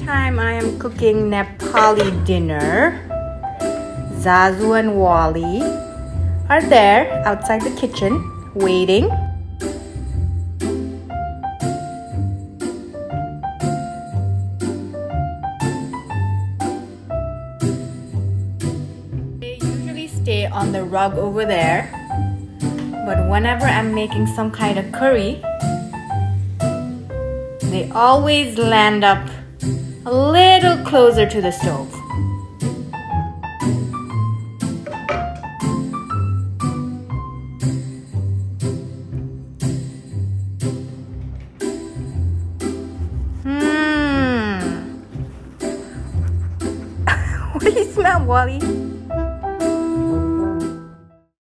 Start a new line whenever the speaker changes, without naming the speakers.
time I am cooking Nepali dinner. Zazu and Walle are there outside the kitchen waiting. They usually stay on the rug over there, but whenever I'm making some kind of curry, they always land up a little closer to the stove. What do you smell, Walle?